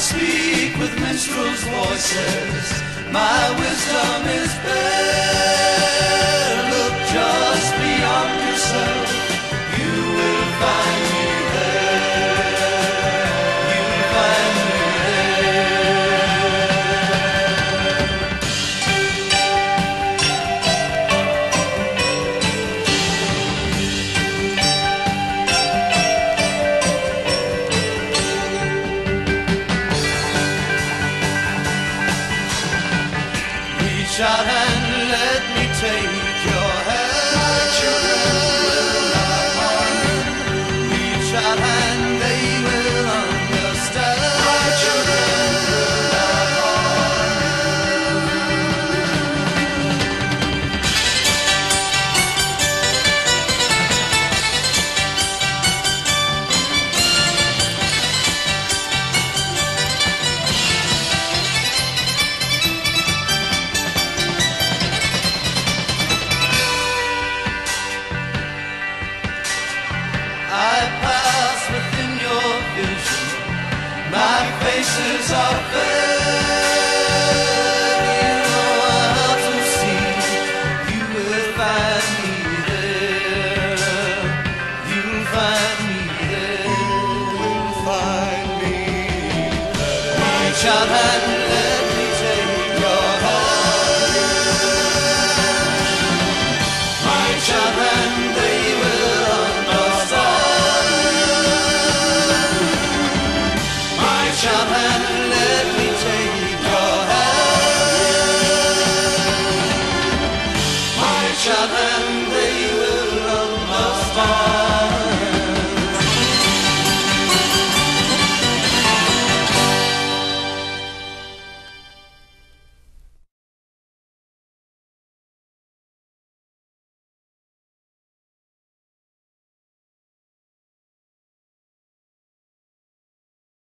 speak with minstrels' voices. My wisdom is bare. Look just beyond yourself. You will find me there. You'll find me out and let me take your hand. My children will not harm. Reach out and they will understand. My children will not faces are fair, you know how to see. You will find me there. You'll find me there. You'll find me there. Reach out and